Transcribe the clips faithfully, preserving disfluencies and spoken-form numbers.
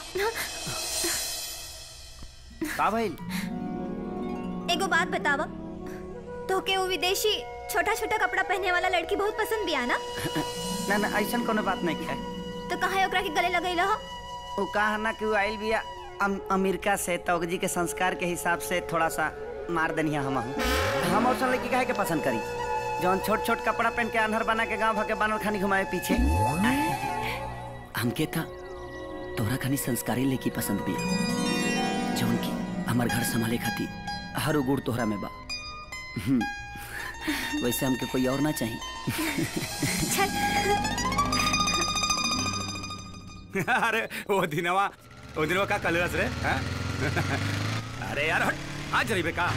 का भइल? एगो बात बतावा, तो के वो विदेशी छोटा छोटा कपड़ा पहने वाला लड़की बहुत पसंद भी आना? ना ना ऐसा कोनो बात नहीं है। तो कहा ओकरा के गले लगैला हो? वो कहा ना कि वो आइल बिया अम, अमेरिका से, तो जी के संस्कार के हिसाब से थोड़ा सा मार दनिया हम हम और लड़की काहे के पसंद करी जौन छोट छोट कपड़ा पहन के अनहर बना के गांव भर के बानर खानी घुमाए पीछे। हमके था तोरा खानी संस्कारी लड़की पसंद बिया जौन की हमार घर संभाले खाती हर गुड़ तोहरा में बा। वैसे हमके कोई और ना चाहिए। अरे वो दिनवा वो दिनवा का कलरस रे हाँ? अरे यार हट आज रही बेका।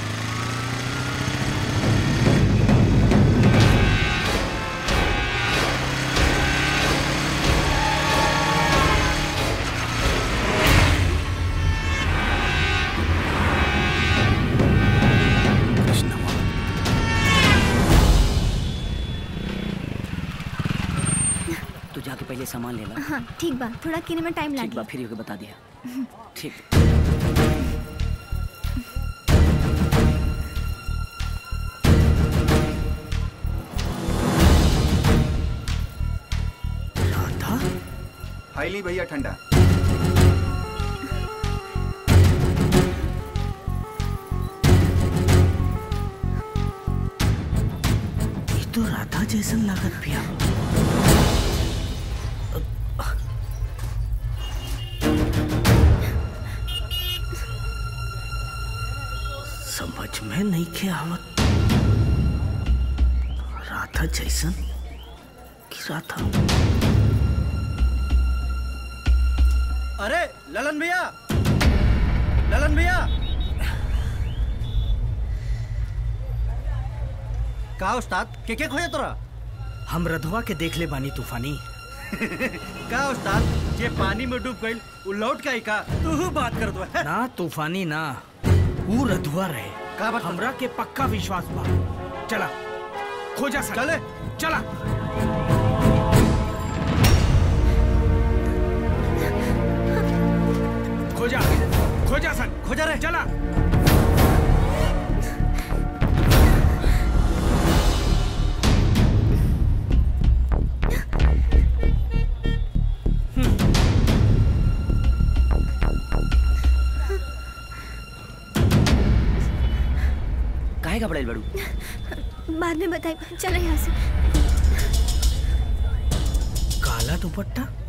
जाके पहले सामान ले ला। हाँ ठीक बा, थोड़ा किने में टाइम ठीक लगे। बा, फिर बता दिया। ठीक। राधा? हाईली भैया ठंडा। ये तो राधा जैसन लागत पिया। समझ में नहीं के आवत। राधा जैसन कि राधा? अरे ललन भैया, ललन भैया, का उस्ताद के के खोया तोरा? हम रधवा के देख ले बानी तूफानी। का उस्ताद जे पानी में डूब गइल उ लौट के आई का? तू बात कर दो ना तूफानी ना, वो रधुआ रहे। का बात? हमरा के पक्का विश्वास बा। चला खोजा सन। चले चला। खोजा खोजा सन, खोजा रे। चला। काहे घबराइल बड़ू? बाद में बताई, चलो यहाँ से। काला दुपट्टा